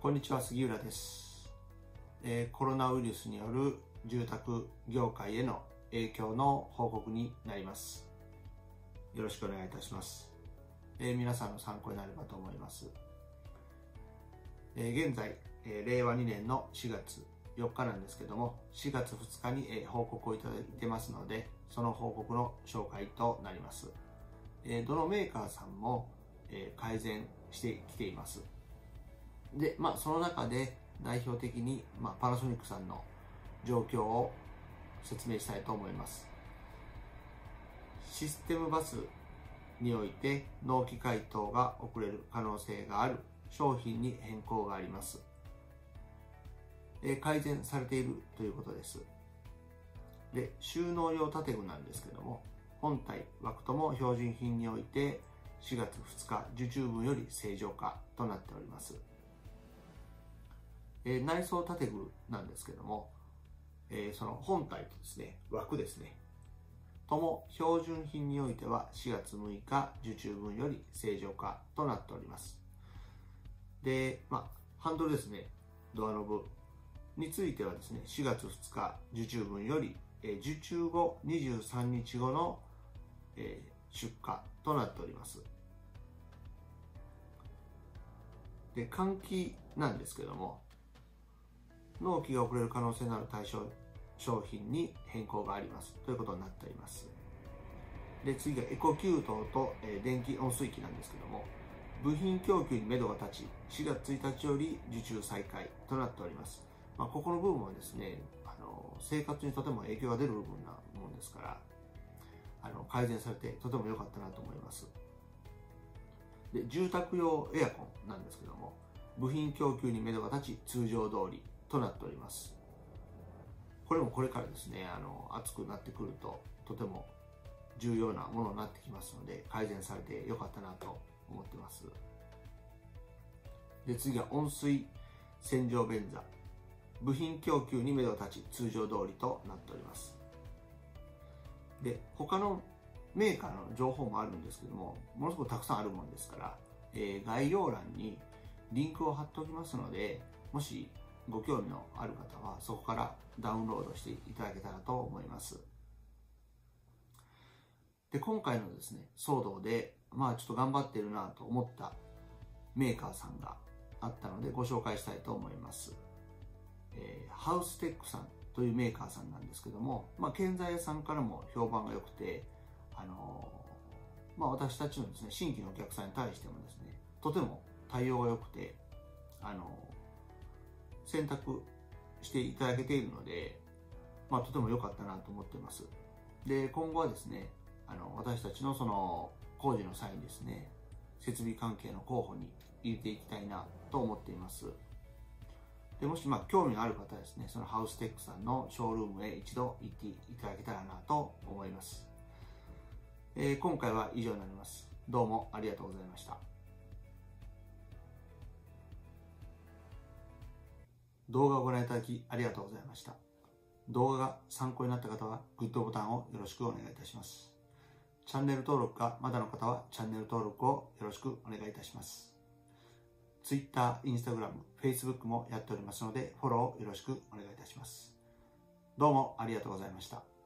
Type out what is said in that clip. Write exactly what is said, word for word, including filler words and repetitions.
こんにちは、杉浦です、えー、コロナウイルスによる住宅業界への影響の報告になります。よろしくお願いいたします。えー、皆さんの参考になればと思います。えー、現在、えー、れいわにねんのしがつよっかなんですけども、しがつふつかに、えー、報告をいただいてますので、その報告の紹介となります。えー、どのメーカーさんも、えー、改善してきています。で、まあ、その中で代表的に、まあ、パナソニックさんの状況を説明したいと思います。システムバスにおいて納期回答が遅れる可能性がある商品に変更があります。改善されているということです。で、収納用建具なんですけども、本体、枠とも標準品においてしがつふつか受注分より正常化となっております。えー、内装建具なんですけども、えー、その本体とですね、枠ですね、とも標準品においてはしがつむいか受注分より正常化となっております。で、まあ、ハンドルですね、ドアノブについてはですね、しがつふつか受注分より、えー、受注後にじゅうさんにちごの、えー、出荷となっております。で、換気なんですけども、納期が遅れる可能性のある対象商品に変更がありますということになっております。で、次がエコ給湯と、えー、電気温水器なんですけども、部品供給に目処が立ち、しがつついたちより受注再開となっております。まあ、ここの部分はですね、あの生活にとても影響が出る部分なもんですから、あの改善されてとても良かったなと思います。で、住宅用エアコンなんですけども、部品供給に目処が立ち、通常通りとなっております。これもこれからですね、あの暑くなってくるととても重要なものになってきますので、改善されてよかったなと思ってます。で、次は温水洗浄便座、部品供給に目処が立ち、通常通りとなっております。で、他のメーカーの情報もあるんですけども、ものすごくたくさんあるもんですから、えー、概要欄にリンクを貼っておきますので、もしご興味のある方はそこからダウンロードしていただけたらと思います。で、今回のですね、騒動で、まあちょっと頑張っているなと思ったメーカーさんがあったのでご紹介したいと思います。えー、ハウステックさんというメーカーさんなんですけども、まあ建材屋さんからも評判が良くて、あのー、まあ私たちのですね、新規のお客さんに対してもですね、とても対応が良くて、あのー、選択していただけているので、まあ、とても良かったなと思っています。で、今後はですね、あの私たちのその工事の際にですね、設備関係の候補に入れていきたいなと思っています。で、もしまあ興味のある方はですね、そのハウステックさんのショールームへ一度行っていただけたらなと思います。えー、今回は以上になります。どうもありがとうございました。動画をご覧いただきありがとうございました。動画が参考になった方はグッドボタンをよろしくお願いいたします。チャンネル登録がまだの方はチャンネル登録をよろしくお願いいたします。Twitter、Instagram、Facebook もやっておりますのでフォローをよろしくお願いいたします。どうもありがとうございました。